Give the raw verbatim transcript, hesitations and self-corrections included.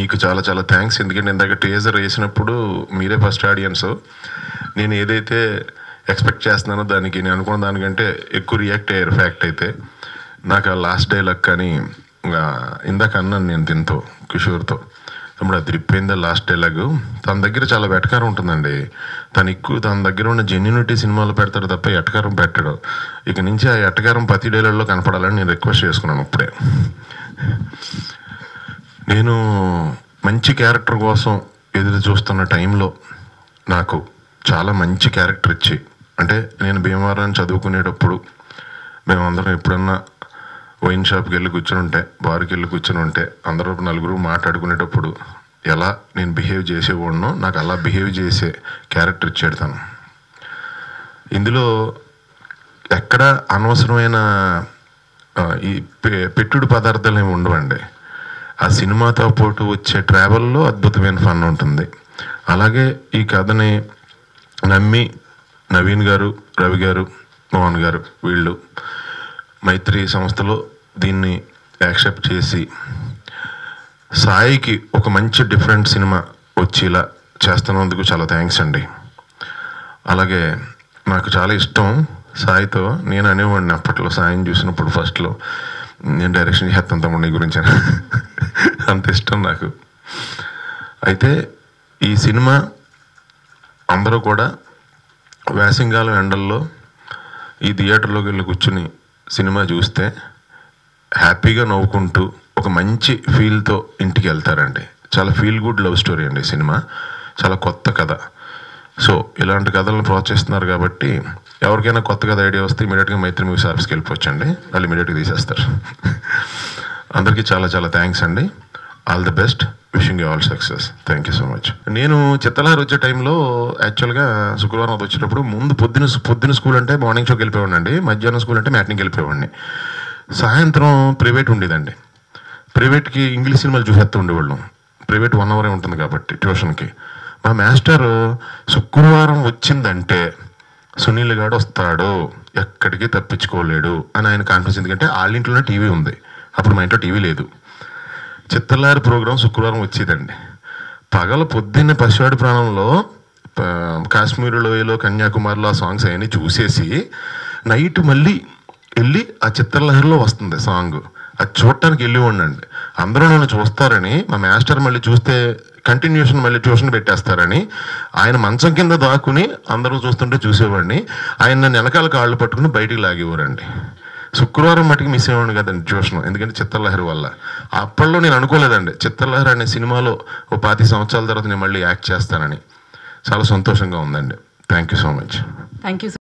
మీకు చాలా చాలా థ్యాంక్స్. ఎందుకంటే ఇందాక టీజర్ వేసినప్పుడు మీరే ఫస్ట్ ఆడియన్స్. నేను ఏదైతే ఎక్స్పెక్ట్ చేస్తున్నానో దానికి నేను అనుకున్న దానికంటే ఎక్కువ రియాక్ట్ అయ్యారు. ఫ్యాక్ట్ అయితే నాకు ఆ లాస్ట్ డైలాగ్ కానీ ఇందాక అన్నాను నేను దీంతో కిషోర్తో, తమ్ముడు అది రిప్పైందా లాస్ట్ డైలాగు. తన దగ్గర చాలా వెటకారం ఉంటుందండి. తను ఎక్కువ తన దగ్గర ఉన్న జెన్యూనిటీ సినిమాలో పెడతాడు తప్ప ఎటకారం పెట్టడు. ఇక నుంచి ఆ ఎటకారం ప్రతి డైలాగ్లో కనపడాలని నేను రిక్వెస్ట్ చేసుకున్నాను. ఇప్పుడే నేను మంచి క్యారెక్టర్ కోసం ఎదురు చూస్తున్న టైంలో నాకు చాలా మంచి క్యారెక్టర్ ఇచ్చి, అంటే నేను భీమవరం చదువుకునేటప్పుడు మేమందరం ఎప్పుడన్నా వైన్ షాప్కి వెళ్ళి కూర్చొని ఉంటే, బార్కి వెళ్ళి కూర్చొని ఉంటే అందరూ నలుగురు మాట్లాడుకునేటప్పుడు ఎలా నేను బిహేవ్ చేసేవాడినో నాకు అలా బిహేవ్ చేసే క్యారెక్టర్ ఇచ్చాడు తను. ఇందులో ఎక్కడ అనవసరమైన ఈ పెట్టుడు పదార్థాలు ఏమి ఉండవండి. ఆ సినిమాతో పాటు వచ్చే ట్రావెల్లో అద్భుతమైన ఫన్ ఉంటుంది. అలాగే ఈ కథని నమ్మి నవీన్ గారు, రవి గారు, మోహన్ గారు వీళ్ళు మైత్రి సంస్థలో దీన్ని యాక్సెప్ట్ చేసి సాయికి ఒక మంచి డిఫరెంట్ సినిమా వచ్చేలా చేస్తున్నందుకు చాలా థ్యాంక్స్ అండి. అలాగే నాకు చాలా ఇష్టం సాయితో. నేను అనేవాడిని అప్పట్లో సాయిని చూసినప్పుడు ఫస్ట్లో, నేను డైరెక్షన్ చేస్తాను తమ్ముడు నీ గురించి అంత ఇష్టం నాకు. అయితే ఈ సినిమా అందరూ కూడా వేసంగాలం ఎండల్లో ఈ థియేటర్లోకి వెళ్ళి కూర్చుని సినిమా చూస్తే హ్యాపీగా నవ్వుకుంటూ ఒక మంచి ఫీల్తో ఇంటికి వెళ్తారండి. చాలా ఫీల్ గుడ్ లవ్ స్టోరీ అండి సినిమా. చాలా కొత్త కథ. సో ఇలాంటి కథలను ప్రోత్సహిస్తున్నారు కాబట్టి ఎవరికైనా కొత్త కథ ఐడియా వస్తే ఇమీడియట్గా మైత్రి మూవీస్ ఆఫీస్కి వెళ్ళిపోవచ్చండి, వాళ్ళు ఇమీడియట్గా తీసేస్తారు. అందరికీ చాలా చాలా థ్యాంక్స్ అండి. All the best, wishing you all success. Thank you so much. నేను చిత్తలహరి వచ్చే టైంలో యాక్చువల్గా శుక్రవారం వచ్చేటప్పుడు ముందు పొద్దున పొద్దున స్కూల్ అంటే మార్నింగ్ షోకి వెళ్ళిపోయాడు అండి, మధ్యాహ్నం స్కూల్ అంటే మ్యాట్నింగ్కి వెళ్ళిపోయాడిని. సాయంత్రం ప్రైవేట్ ఉండేదండి. ప్రైవేట్కి ఇంగ్లీష్ సినిమాలు చూసేస్తూ ఉండేవాళ్ళం. ప్రైవేట్ వన్ అవరే ఉంటుంది కాబట్టి ట్యూషన్కి. మా మాస్టర్ శుక్రవారం వచ్చిందంటే సునీల్ గాడు వస్తాడు, ఎక్కడికి తప్పించుకోలేడు అని ఆయన కాన్ఫిడెన్స్. ఎందుకంటే వాళ్ళ ఇంట్లోనే టీవీ ఉంది, అప్పుడు మా ఇంట్లో టీవీ లేదు. చిత్తలహరి ప్రోగ్రాం శుక్రవారం వచ్చేదండి. పగల పొద్దున్నే పసివాడి ప్రాణంలో కాశ్మీర్ లోయలో కన్యాకుమారిలో ఆ సాంగ్స్ అవన్నీ చూసేసి నైట్ మళ్ళీ వెళ్ళి ఆ చిత్తలహరిలో వస్తుంది సాంగ్, అది చూడటానికి వెళ్ళి ఉండండి. అందరూ నన్ను చూస్తారని, మా మాస్టర్ మళ్ళీ చూస్తే కంటిన్యూషన్ మళ్ళీ ట్యూషన్ పెట్టేస్తారని ఆయన మంచం కింద దాక్కుని అందరూ చూస్తుంటే చూసేవాడిని. ఆయన నన్ను వెనకాల కాళ్ళు పట్టుకుని బయటికి లాగేవారండి. శుక్రవారం మటుకు మిస్ అయ్యేవాడిని కదండి ట్యూషన్, ఎందుకంటే చిత్తలహరి వల్ల. అప్పట్లో నేను అనుకోలేదండి చిత్తలహరి అనే సినిమాలో ఓ పాతి సంవత్సరాల తర్వాత నేను మళ్ళీ యాక్ట్ చేస్తానని. చాలా సంతోషంగా ఉందండి. Thank you so much. Thank you.